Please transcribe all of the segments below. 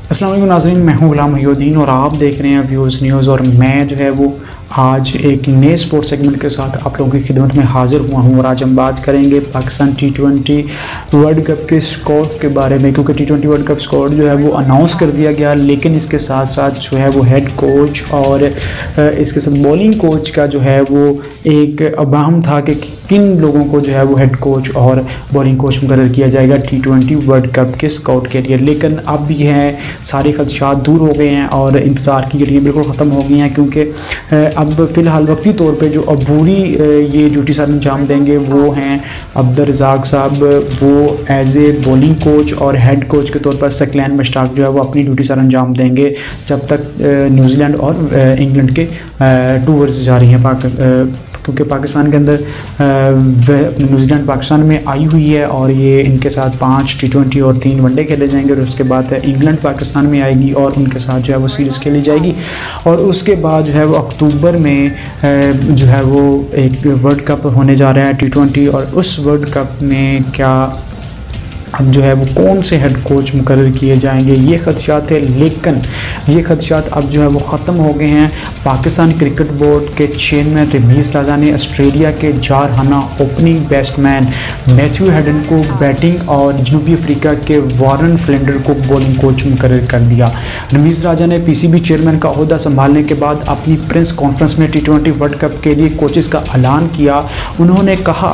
अस्सलाम वालेकुम नाज़रीन, मैं हूं गुलाम मोहिउद्दीन और आप देख रहे हैं व्यूज़ न्यूज़। और मैं जो है वो आज एक नए स्पोर्ट सेगमेंट के साथ आप लोगों की खिदमत में हाज़िर हुआ हूं। और आज हम बात करेंगे पाकिस्तान T20 वर्ल्ड कप के स्कोर के बारे में, क्योंकि T20 वर्ल्ड कप स्कोर जो है वो अनाउंस कर दिया गया, लेकिन इसके साथ साथ जो है वो हेड कोच और इसके साथ बॉलिंग कोच का जो है वो एक अहम था कि किन लोगों को जो है वो हेड कोच और बॉलिंग कोच मुकर्रर किया जाएगा T20 वर्ल्ड कप के स्काउट के लिए। लेकिन अब ये है सारे खदशात दूर हो गए हैं और इंतज़ार की घड़ियाँ बिल्कुल ख़त्म हो गई हैं, क्योंकि अब फ़िलहाल वक्ती तौर पे जो अबूरी ये ड्यूटी सर अंजाम देंगे वो हैं अब्दुर्रज़ाक साहब। वो एज ए बॉलिंग कोच और हेड कोच के तौर पर सकलैन मश्ताक जो है वो अपनी ड्यूटी सर अंजाम देंगे जब तक न्यूजीलैंड और इंग्लैंड के टूर्स जारी हैं। क्योंकि पाकिस्तान के अंदर न्यूजीलैंड पाकिस्तान में आई हुई है और ये इनके साथ 5 T20 और 3 वनडे खेले जाएंगे। और उसके बाद इंग्लैंड पाकिस्तान में आएगी और उनके साथ जो है वो सीरीज़ खेली जाएगी। और उसके बाद जो है वो अक्टूबर में जो है वो एक वर्ल्ड कप होने जा रहा है T20। और उस वर्ल्ड कप में क्या अब जो है वो कौन से हेड कोच मुकर्रर किए जाएंगे, ये खदशात है। लेकिन ये खदशात अब जो है वो ख़त्म हो गए हैं। पाकिस्तान क्रिकेट बोर्ड के चेयरमैन रमीज़ राजा ने ऑस्ट्रेलिया के जारहाना ओपनिंग बैट्समैन मैथ्यू हेडन को बैटिंग और जनूबी अफ्रीका के वारन फ्लेंडर को बॉलिंग कोच मुकर्रर कर दिया। रमीज़ राजा ने PCB चेयरमैन का ओहदा संभालने के बाद अपनी प्रेस कॉन्फ्रेंस में T20 वर्ल्ड कप के लिए कोचेस का ऐलान किया। उन्होंने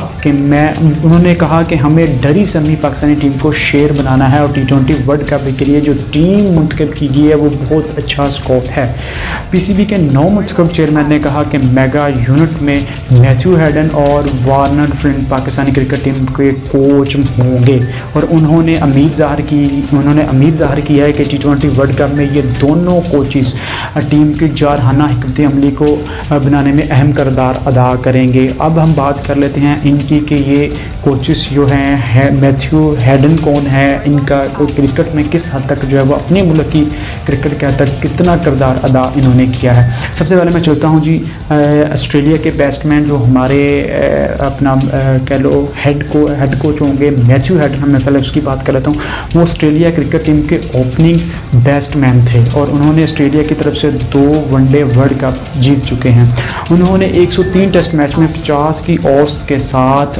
कहा कि हमें डरी सहमी पाकिस्तानी टीम को शेर बनाना है और T20 वर्ल्ड कप के लिए जो टीम मुंतखब की गई है वो बहुत अच्छा स्कोप है। PCB के 9 मुंतखब चेयरमैन ने कहा कि मेगा यूनिट में मैथ्यू हेडन और Vernon Philander Pakistani cricket team के कोच होंगे। और उन्होंने उम्मीद ज़ाहिर की है कि T20 वर्ल्ड कप में ये दोनों कोचेस टीम की जारहाना हिकमत अमली को बनाने में अहम किरदार अदा करेंगे। अब हम बात कर लेते हैं इनकी कि ये कोचेस जो हैं मैथ्यू हेडन कौन है, इनका क्रिकेट में किस हद तक जो है वो अपने मुल्क की क्रिकेट के हद तक कितना किरदार अदा इन्होंने किया है। सबसे पहले मैं चलता हूँ जी ऑस्ट्रेलिया के बैट्समैन जो हमारे अपना कह लो हेड कोच होंगे मैथ्यू हेडन। मैं पहले उसकी बात कर लेता हूँ। वो ऑस्ट्रेलिया क्रिकेट टीम के ओपनिंग बैट्समैन थे और उन्होंने ऑस्ट्रेलिया की तरफ से 2 वनडे वर्ल्ड कप जीत चुके हैं। उन्होंने 103 टेस्ट मैच में 50 की औसत के साथ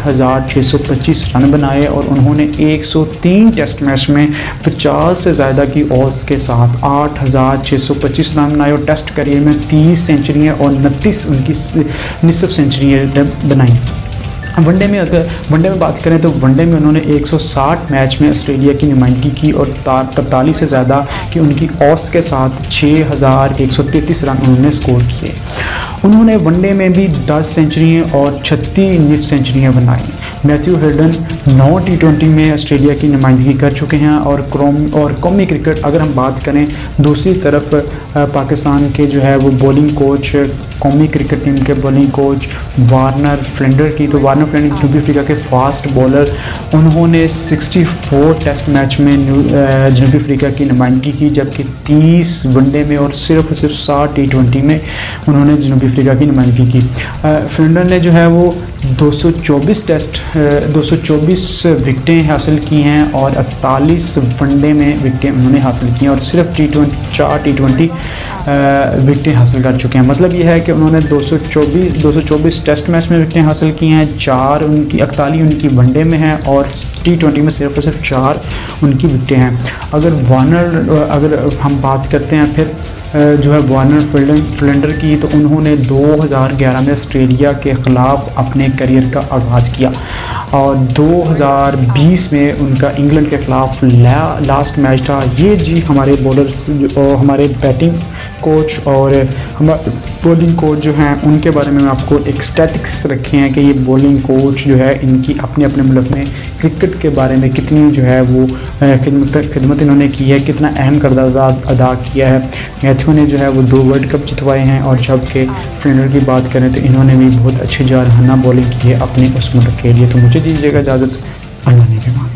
8,625 रन बनाए और उन्होंने 103 टेस्ट मैच में 50 से ज़्यादा की औसत के साथ 8,625 रन बनाए और टेस्ट करियर में 30 सेंचुरियाँ और 29 उनकी निसफ सेंचुरियाँ बनाई। वनडे में बात करें तो वनडे में उन्होंने 160 मैच में ऑस्ट्रेलिया की नुमाइंदगी की और 43 से ज़्यादा की उनकी औसत के साथ 6,133 रन उन्होंने स्कोर किए। उन्होंने वनडे में भी 10 सेंचुरियाँ और 36 निफ सेंचुरियाँ बनाई। मैथ्यू हेडन 9 T20 में ऑस्ट्रेलिया की नुमाइंदगी कर चुके हैं। और कौमी क्रिकेट अगर हम बात करें, दूसरी तरफ पाकिस्तान के जो है वो बॉलिंग कोच कौमी क्रिकेट टीम के बॉलिंग कोच वार्नर फ्लेंडर की, तो वार्नर फ्लेंडर जनूबी अफ्रीका के फास्ट बॉलर, उन्होंने 64 टेस्ट मैच में जनूबी अफ्रीका की नुमाइंदगी की, जबकि 30 वनडे में और सिर्फ 60 T20 में उन्होंने जनूबी अफ्रीका की नुमाइंदगी की। फ्लेंडर ने जो है वो 224 विकटें हासिल की हैं और 48 वनडे में विकटें उन्होंने हासिल की हैं और सिर्फ 4 T20 विकटें हासिल कर चुके हैं। मतलब यह है कि उन्होंने 224 टेस्ट मैच में विकटें हासिल की हैं, 48 उनकी वनडे में हैं और T20 में सिर्फ 4 उनकी विकटें हैं। अगर हम बात करते हैं फिर जो है वार्नर फ्लेंडर की, तो उन्होंने 2011 में ऑस्ट्रेलिया के ख़िलाफ़ अपने करियर का आगाज़ किया और 2020 में उनका इंग्लैंड के ख़िलाफ़ लास्ट मैच था। ये जी हमारे बॉलर्स हमारे बैटिंग कोच और हमारे बॉलिंग कोच जो हैं उनके बारे में आपको एक स्टैटिस्टिक्स रखे हैं कि ये बॉलिंग कोच जो है इनकी अपने मुल्क में क्रिकेट के बारे में कितनी जो है वो खिदमत इन्होंने की है, कितना अहम किरदार अदा किया है। मैथ्यू ने जो है वो 2 वर्ल्ड कप जितवाए हैं और जबकि फ्लेंडर की बात करें तो इन्होंने भी बहुत अच्छी जारहाना बॉलिंग की है अपने उस मुल्क के लिए। तो मुझे दीजिएगा इजाज़त, अल्लाह ने के बाद।